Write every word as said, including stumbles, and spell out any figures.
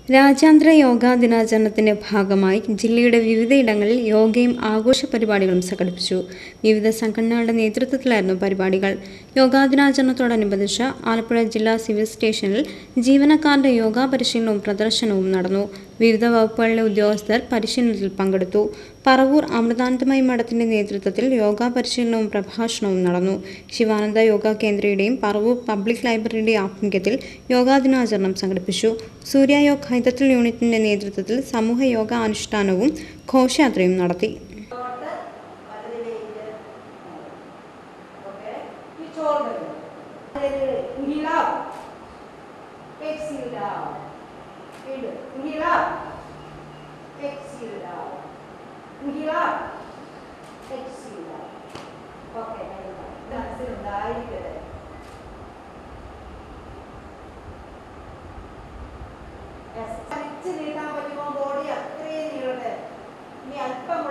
രാജ്യാന്തര യോഗാ ദിനാചരണത്തിന്റെ ഭാഗമായി ജില്ലയുടെ വിവിധയിടങ്ങളിൽ യോഗയും ആഘോഷ പരിപാടികളും സംഘടിപ്പിച്ചു. വിവിധ സംഘടനകളുടെ നേതൃത്വത്തിലായിരുന്നു പരിപാടികൾ. യോഗാ ദിനാചരണത്തോടനുബന്ധിച്ച് ആലപ്പുഴ ജില്ലാ സിവിൽ സ്റ്റേഷനിൽ ജീവനക്കാരുടെ യോഗാ പരിശീലനവും പ്രദർശനവും നടന്നു. വിവിധ വകുപ്പുകളിലെ ഉദ്യോഗസ്ഥർ പരിശീലനത്തിൽ പങ്കെടുത്തു. പറവൂർ അമൃതാനന്ദമയി മഠത്തിന്റെ നേതൃത്വത്തിൽ യോഗാ പരിശീലനവും പ്രഭാഷണവും നടന്നു. ശിവാനന്ദ യോഗാ കേന്ദ്രയുടെയും പറവൂർ പബ്ലിക് ലൈബ്രറിയുടെയും ആഭിമുഖ്യത്തിൽ യോഗാ ദിനാചരണം സംഘടിപ്പിച്ചു. സൂര്യ യോഗ ഹൈദത്തൽ യൂണിറ്റിന്റെ നേതൃത്വത്തിൽ സമൂഹ യോഗ അനുഷ്ഠാനവും ഘോഷയാത്രയും നടത്തി. നീട്ടാൻ പറ്റുമ്പോൾ ബോഡി അത്രയും നീളട്ടെ. ഇനി അല്പം